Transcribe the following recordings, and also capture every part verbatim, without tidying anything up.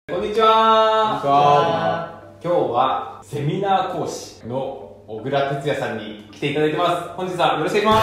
こんにちは。こんにちは。今日はセミナー講師の小倉哲也さんに来ていただいてます。本日はよろしくお願いします。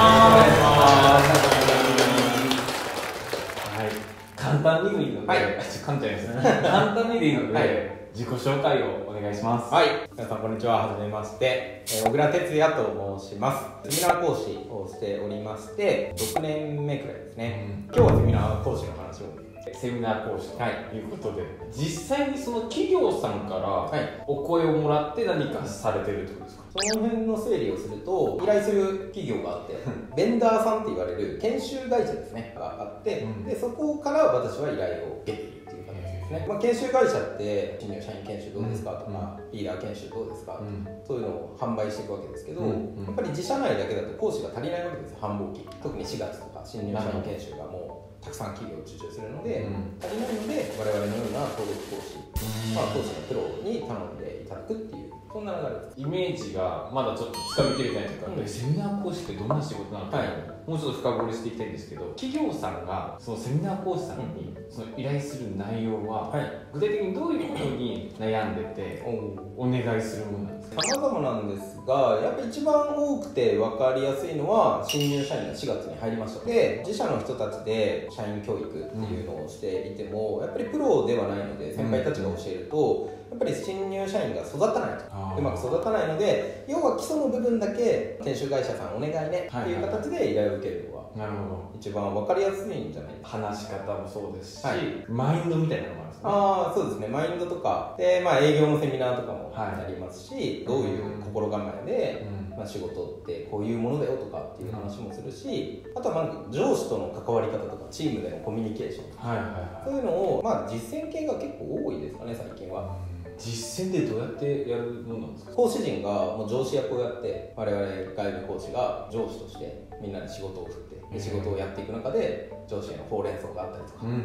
はい。簡単にでいいので、はい、ちょっと噛んじゃいますね。簡単にでいいので、はい、自己紹介をお願いします。 はい。皆さんこんにちは。はじめまして。えー、小倉哲也と申します。セミナー講師をしておりまして、ろくねんめくらいですね。うん、今日はセミナー講師の話を。 セミナー講師ということで、はい、実際にその企業さんからお声をもらって何かされてるってことですか？ その辺の整理をすると、依頼する企業があってベンダーさんって言われる研修会社ですねがあって、うん、でそこから私は依頼を受けているっていう形ですね。まあ、研修会社って新入社員研修どうですかとか、うん、リーダー研修どうですかとか、うん、そういうのを販売していくわけですけど、うんうん、やっぱり自社内だけだと講師が足りないわけですよ。繁忙期、特にしがつとか新入社員研修がもうたくさん企業を受注するので、うん、足りないので我々のような登録講師、うん、まあ、講師のプロに頼んでいただくっていうそんな流れです。 イメージがまだちょっとつかみきれてないというか、うん、セミナー講師ってどんな仕事なのか、はい、もうちょっと深掘りしていきたいんですけど、企業さんがそのセミナー講師さんにその依頼する内容は、はい、具体的にどういうことに悩んでてお願いするものなんですか？ 様々なんですが、やっぱり一番多くて分かりやすいのは新入社員がしがつに入りました。で、自社の人たちで社員教育っていうのをしていても、うん、やっぱりプロではないので先輩たちが教えると、やっぱり新入社員が育たないと、うまく育たないので、要は基礎の部分だけ研修会社さんお願いねっていう形で依頼を受けるのは、 なるほど、 一番分かりやすいんじゃないですか。 話し方もそうですし、はい、 マインドみたいなのもあるんですね。 ああ、そうですね。マインドとかで、まあ、営業のセミナーとかもありますし、はい、どういう心構えで、うん、まあ、仕事ってこういうものだよとかっていう話もするし、あとはなんか上司との関わり方とかチームでのコミュニケーションとか、はいはいはい、そういうのを、まあ、実践系が結構多いですかね、最近は。 実践でどうやってやるものなんですか？ 講師陣がもう上司役をやって、我々外部講師が上司としてみんなで仕事を振ってで仕事をやっていく中で上司へのほうれん草があったりとか、うんうん、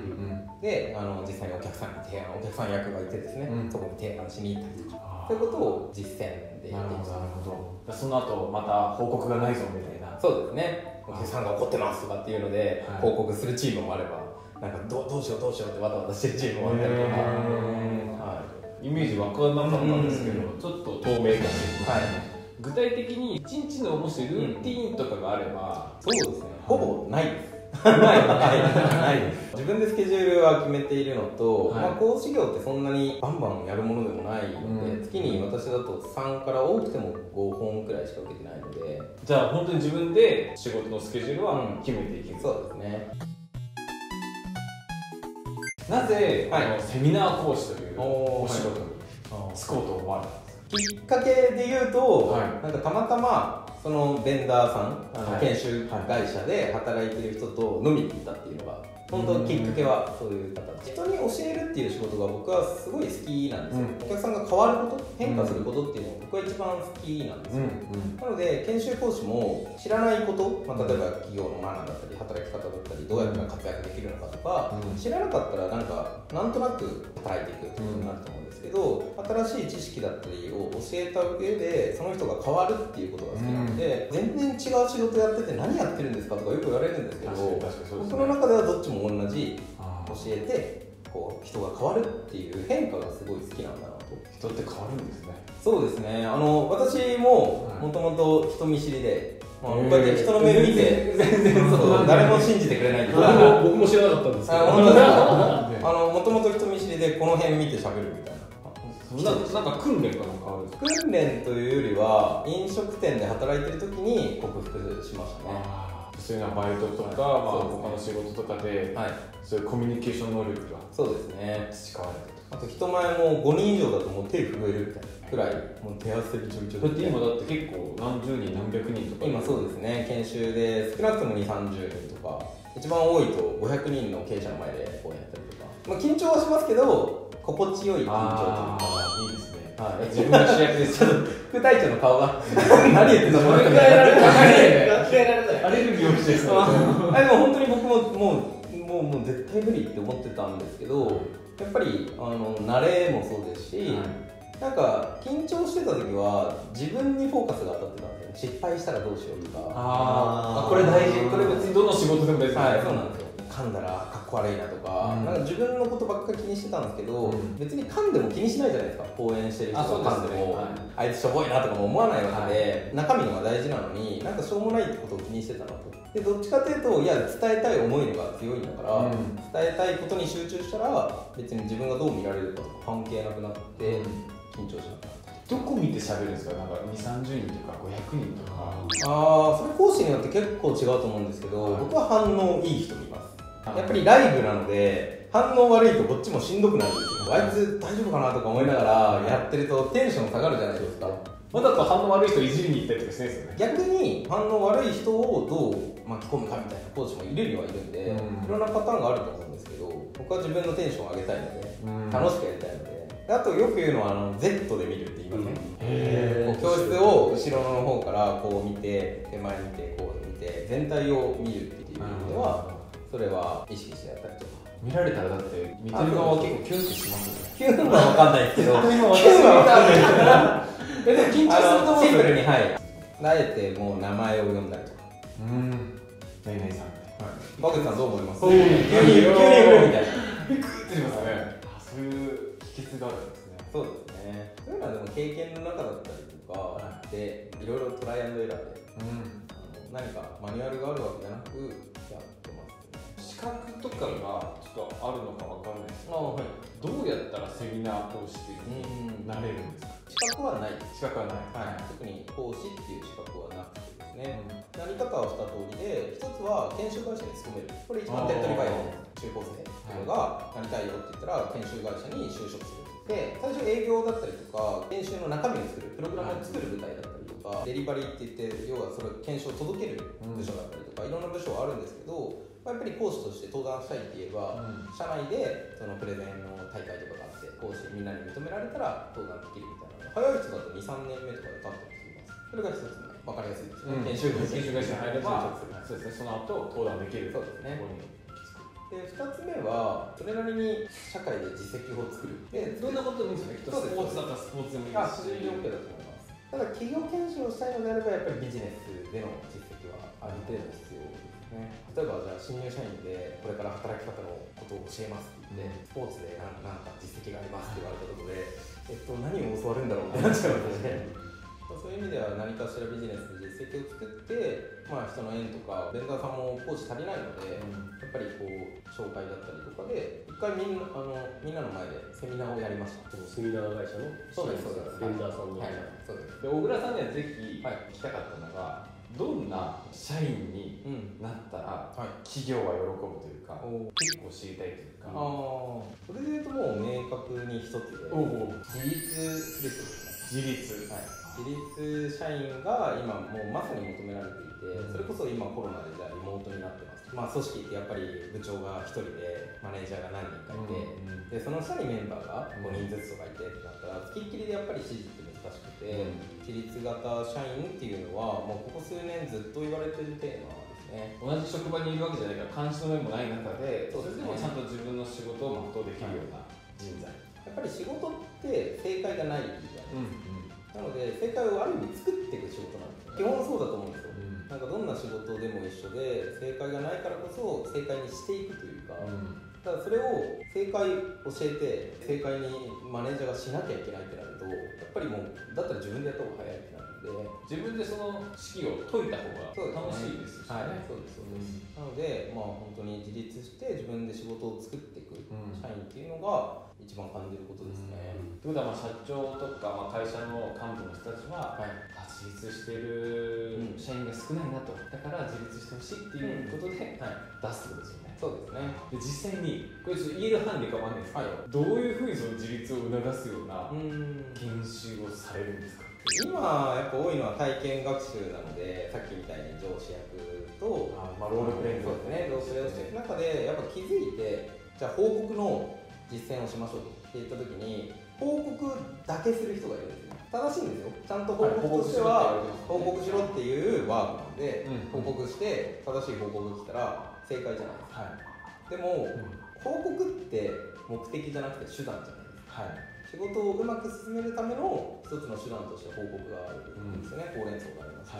であの実際にお客さんに提案、お客さん役がいてですね、うん、そこに提案しに行ったりとか、そういうことを実践でやっていく。 なるほど。その後また報告がないぞみたいな。 そうですね。お客さんが怒ってますとかっていうので、はい、報告するチームもあれば、なんか ど, どうしようどうしようってわたわたしてるチームもあったりとか、 はい、イメージわからなかったんですけど、ちょっと透明化していく、はい、具体的にいちにちのもしルーティーンとかがあれば、 うん、そうですね、ほぼないですないない自分でスケジュールは決めているのと、はい、まあ、講師業ってそんなにバンバンやるものでもないので、うん、月に私だとさんから多くてもごほんくらいしか受けてないので、 じゃあ本当に自分で仕事のスケジュールは決めていける、うん、 そうですね。 なぜ、はい、あのセミナー講師というお仕事に就こうと思われたんですか？ きっかけで言うと、はい、なんかたまたまそのベンダーさん、あの、はい、研修会社で働いてる人と飲みに行ったっていうのが本当きっかけはそういう形。人に教えるっていう仕事が僕はすごい好きなんですよ、うん、お客さんが変わること、変化することっていうのが僕は一番好きなんですよ、うんうん、なので研修講師も知らないこと、まあ、例えば企業のマナーだったり働き方だったりどうやったら活躍できるのかとか、うん、知らなかったらなんかなんとなく働いていくってことになると思うんですけど、新しい知識だったりを教えた上でその人が変わるっていうことが好きなので、うん、全然違う仕事やってて何やってるんですかとかよく言われるんですけど、僕の中ではどっちも同じ教えてこう人が変わるっていう変化がすごい好きなんだなと。 人って変わるんですね。 そうですね。あの私ももともと人見知りで、まあ、こうやって人の目見て全然そう誰も信じてくれないとか僕も知らなかったんですけど、 あのもともと人見知りでこの辺見て喋るみたいな。 なんか訓練かなんかあるんですか？ 訓練というよりは飲食店で働いてる時に克服しましたね。 そういうのはバイトとか、はい、まあ、他の仕事とかで、はい、そういうコミュニケーション能力がそうですね培われてる。 あと人前もごにん以上だともう手震えるみたいなくらいもう手汗びちょびちょで。 だって今だって結構何十人何百人とか今そうですね、研修で少なくともにじゅう、さんじゅうにんとか一番多いとごひゃくにんの経営者の前でこうやったりとか、まあ、緊張はしますけど心地よい緊張というかいいですね、 はい、 自分が主役です。 ちょっと副隊長の顔が何言ってんの考えられないアレルギーをしてるでも本当に僕ももうもうもう絶対無理って思ってたんですけど、やっぱりあの慣れもそうですし、はい、なんか緊張してた時は自分にフォーカスが当たってたんですよ。失敗したらどうしようとか、 ああこれ大事、これ別にどの仕事でも別に、 はい、そうなんですよ。 噛んだらかっこ悪いなとか、うん、なんか自分のことばっかり気にしてたんですけど、うん、別に噛んでも気にしないじゃないですか。講演してる人が噛んでも、あ、ね、はい、あいつしょぼいなとかも思わないわけで、はい、中身のが大事なのになんかしょうもないってことを気にしてたなと。でどっちかというと、いや伝えたい思いのが強いんだから、うん、伝えたいことに集中したら別に自分がどう見られるかとか関係なくなって緊張しなかった。 どこ見て喋るんですか？なんかにじゅう、さんじゅうにんとかごひゃくにんとか。 ああ、それ講師によって結構違うと思うんですけど、はい、僕は反応いい人見ます。はい、やっぱりライブなので反応悪いとこっちもしんどくなるんですよ。あいつ大丈夫かなとか思いながらやってるとテンション下がるじゃないですか。 わざと反応悪い人いじりに行ったりとかしないですよね。 逆に反応悪い人をどう巻き込むかみたいなコーチもいるにはいるんで、うん、いろんなパターンがあると思うんですけど、僕は自分のテンションを上げたいので、うん、楽しくやりたいので。あとよく言うのはあの Z で見るって言いますね。うん、教室を後ろの方からこう見て、手前見て、こう見て、全体を見るっていう意味では、それは意識してやったりとか。 見られたらだって見てる側は結構キュンってしますよね。 キュンは分かんないですけど、キュンは分かんないですけど、でも緊張すると思うんですよね。 シンプルに、はい。あえてもう名前を呼んだりとか。 うーん。何々さん。 はい。バグさんどう思います？ 急に急に急にみたいな。ビクッてしますね。そういう秘訣があるんですね。 そうですね。そういうのはでも経験の中だったりとかで、いろいろトライアンドエラーで、うん、あの何かマニュアルがあるわけじゃなくやってますね。 資格とかがちょっとあるのかわかんないですけど、はい、どうやったらセミナー講師っていうのになれるんですか？ 資格はないです。 資格はない、 はい、特に講師っていう資格はなくてですね、うん、やり方はふた通りで、一つは研修会社に勤める。これ一番手っ取り早い中高生がなりたいよって言ったら研修会社に就職する。で最初営業だったりとか研修の中身を作るプログラムを作る部隊だったりとか、デリバリーって言って要はそれ研修を届ける部署だったりとか、いろんな部署はあるんですけど、やっぱり講師として登壇したいって言えば、うん、社内でそのプレゼンの大会とかがあって講師みんなに認められたら登壇できるみたいな。早い人だと にさんねんめとかで立ってきます。それが一つ目、分かりやすいですね。うん、研修会社に入ればそうですね、その後登壇できる。 そうですね。でふたつめはそれなりに社会で実績を作る。でどんなことでもいいんですよね。スポーツだったらスポーツでもいいし、 普通に OK だと思います。ただ企業研修をしたいのであればやっぱりビジネスでの実績はある程度必要ですね。例えばじゃあ新入社員でこれから働き方のことを教えますって言って、スポーツでなんか実績がありますって言われたことで、えっと何を教わるんだろうってなっちゃうので、ね。そういう意味では何かしらビジネスで実績を作って、まあ、人の縁とかベンダーさんも講師足りないので、うん、やっぱりこう紹介だったりとかで一回みんなあのみんなの前でセミナーをやりました。 セミナー会社のそうですそうですベンダーさんの、 はい、そうです。 で小倉さんにはぜひ聞きたかったのが、どんな社員になったら企業が喜ぶというか、うん、結構知りたいというか。 あそれでいうともう明確に一つで自立するとですね。 自立、 はい、自立社員が今もうまさに求められていて、それこそ今コロナでじゃあリモートになってます。まあ、組織ってやっぱり部長がひとりでマネージャーが何人かいて、うんうん、でその下にメンバーがごにんずつとかいてってなったら付きっきりでやっぱり指示って難しくて、うん、自立型社員っていうのはもうここ数年ずっと言われてるテーマですね。 同じ職場にいるわけじゃないから監視の目もない中で、それでもちゃんと自分の仕事を全うできるような人材、 やっぱり仕事って正解がないじゃないですか、うんうん、なので正解をある意味作っていく仕事なんです。基本そうだと思うんですよ。なんかどんな仕事でも一緒で正解がないからこそ正解にしていくというか、うん、ただそれを正解教えて正解にマネージャーがしなきゃいけないってなると、やっぱりもうだったら自分でやった方が早いってなるんで、 自分でその式を解いた方が楽しいですしね。 はい、そうですそうです、うん、なのでまあ本当に自立して自分で仕事を作っていく社員っていうのが一番感じることですね。 ということはまあ社長とか、まあ、会社の幹部の人たちは、はい、自立している社員が少ないなと、だから自立してほしいっていうことで、うん、はい、出すってことですよね。 そうですね。 で実際にこれちょっと言える範囲で構わないんですけど、はい、どういうふうにその自立を促すような研修をされるんですか？ 今やっぱ多いのは体験学習なので、さっきみたいに上司役とあ、まあ、ロールプレイングそうですね、ロールプレイをしていく中でやっぱ気づいて、じゃあ報告の実践をしましょうって言った時に報告だけする人がいるんですよ。正しいんですよ。ちゃんと報告としては報告しろっていうワークなんで、うん、報告して正しい報告が来たら正解じゃないですか、はい、でも、うん、報告って目的じゃなくて手段じゃないですか、はい、仕事をうまく進めるための一つの手段として報告があるんですよね、うん、ほうれん草があります、はい、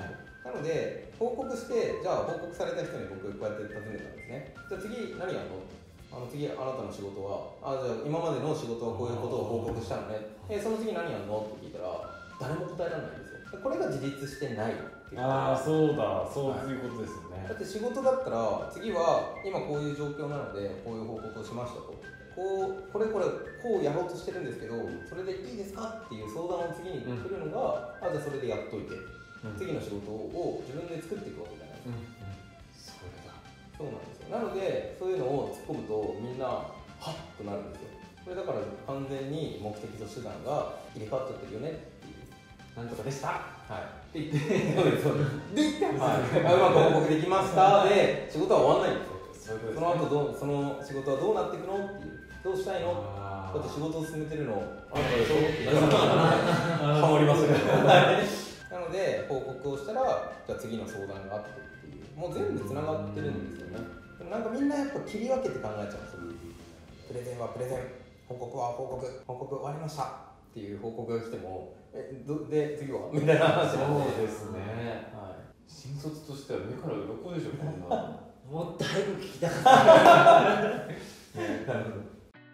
なので報告して、じゃあ報告された人に僕こうやって尋ねたんですね。じゃあ次何やるの、あの次あなたの仕事は、あじゃあ今までの仕事はこういうことを報告したのね、えその次何やるのって聞いたら誰も答えられないんですよ。これが自立してないっていう。 ああそうだ、そういうことですよね。 だって仕事だったら次は今こういう状況なのでこういう報告をしましたと、こうこれこれこうやろうとしてるんですけどそれでいいですかっていう相談を次に来るのが、うん、あじゃあそれでやっといて、うん、次の仕事を自分で作っていくわけじゃないですか、うんうん、それだそうなんですよ。なのでそういうのを突っ込むとみんなはっとなるんですよ。これだから完全に目的と手段が入れ替わっちゃってるよねっていう。 なんとかでした、 はいって言ってそうですそうですで、はい、うまく報告できましたで仕事は終わんないんですよ。その後どうその仕事はどうなっていくのっていう、どうしたいの、だって仕事を進めてるのあなたでしょって言ったらハモりますよねなので報告をしたらじゃあ次の相談があってっていう、もう全部つながってるんですよね。でもなんかみんなやっぱ切り分けて考えちゃうんですよ。プレゼンはプレゼン、報告は報告、報告終わりましたっていう報告が来てもえどで次はみたいな話なんで。 そうですね、はい、新卒としては目から鱗でしょこんなもうだいぶ聞きたかったね、なるほど。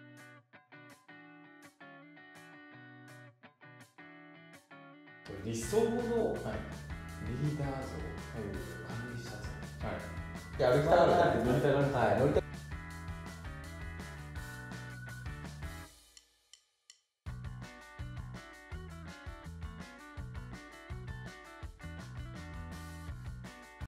理想のリーダー像、はい、管理者像、 はい、で歩きたがる、 乗りたがる、 はい、乗りた